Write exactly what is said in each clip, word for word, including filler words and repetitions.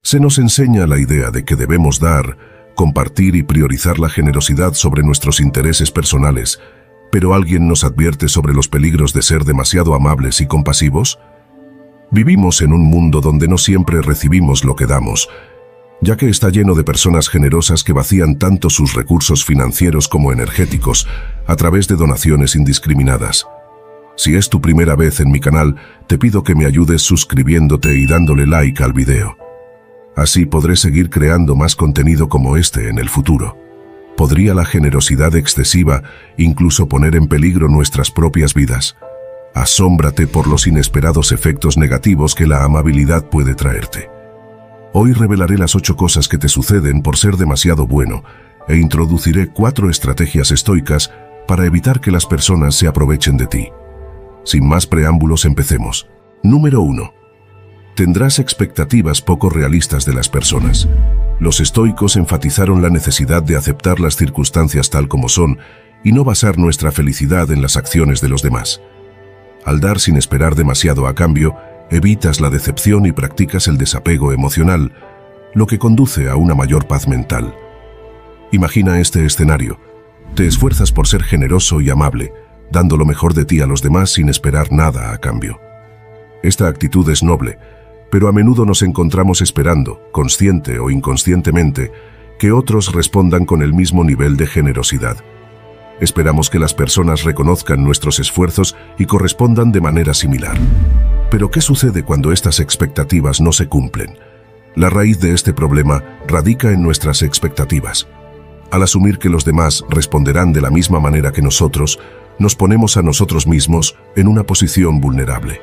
Se nos enseña la idea de que debemos dar, compartir y priorizar la generosidad sobre nuestros intereses personales, pero ¿alguien nos advierte sobre los peligros de ser demasiado amables y compasivos? Vivimos en un mundo donde no siempre recibimos lo que damos, ya que está lleno de personas generosas que vacían tanto sus recursos financieros como energéticos a través de donaciones indiscriminadas. Si es tu primera vez en mi canal, te pido que me ayudes suscribiéndote y dándole like al video. Así podré seguir creando más contenido como este en el futuro. ¿Podría la generosidad excesiva incluso poner en peligro nuestras propias vidas? Asómbrate por los inesperados efectos negativos que la amabilidad puede traerte. Hoy revelaré las ocho cosas que te suceden por ser demasiado bueno e introduciré cuatro estrategias estoicas para evitar que las personas se aprovechen de ti. Sin más preámbulos, empecemos. Número uno. Tendrás expectativas poco realistas de las personas. Los estoicos enfatizaron la necesidad de aceptar las circunstancias tal como son y no basar nuestra felicidad en las acciones de los demás. Al dar sin esperar demasiado a cambio, evitas la decepción y practicas el desapego emocional, lo que conduce a una mayor paz mental. Imagina este escenario. Te esfuerzas por ser generoso y amable, dando lo mejor de ti a los demás sin esperar nada a cambio. Esta actitud es noble, pero a menudo nos encontramos esperando, consciente o inconscientemente, que otros respondan con el mismo nivel de generosidad. Esperamos que las personas reconozcan nuestros esfuerzos y correspondan de manera similar. Pero ¿qué sucede cuando estas expectativas no se cumplen? La raíz de este problema radica en nuestras expectativas. Al asumir que los demás responderán de la misma manera que nosotros, nos ponemos a nosotros mismos en una posición vulnerable.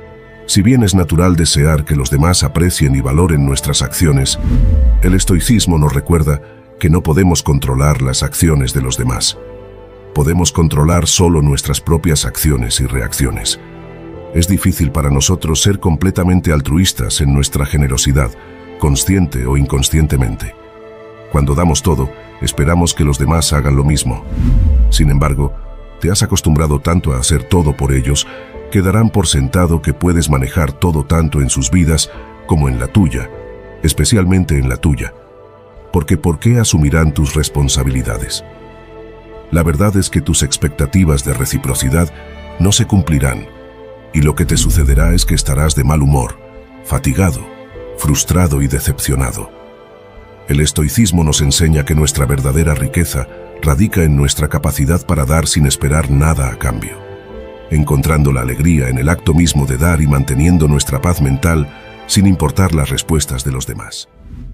Si bien es natural desear que los demás aprecien y valoren nuestras acciones, el estoicismo nos recuerda que no podemos controlar las acciones de los demás. Podemos controlar solo nuestras propias acciones y reacciones. Es difícil para nosotros ser completamente altruistas en nuestra generosidad, consciente o inconscientemente. Cuando damos todo, esperamos que los demás hagan lo mismo. Sin embargo, te has acostumbrado tanto a hacer todo por ellos que darán por sentado que puedes manejar todo tanto en sus vidas como en la tuya, especialmente en la tuya. Porque ¿por qué asumirán tus responsabilidades? La verdad es que tus expectativas de reciprocidad no se cumplirán, y lo que te sucederá es que estarás de mal humor, fatigado, frustrado y decepcionado. El estoicismo nos enseña que nuestra verdadera riqueza radica en nuestra capacidad para dar sin esperar nada a cambio, encontrando la alegría en el acto mismo de dar y manteniendo nuestra paz mental sin importar las respuestas de los demás.